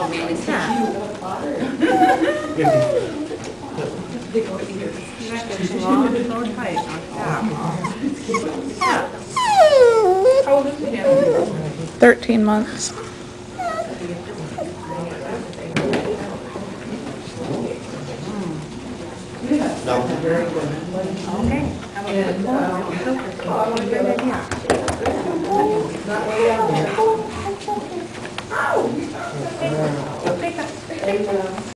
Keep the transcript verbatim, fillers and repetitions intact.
really sad. They go here. Neck is long, so tight. Yeah. Yeah. How old is he now? Thirteen months. Okay. And, um, good idea.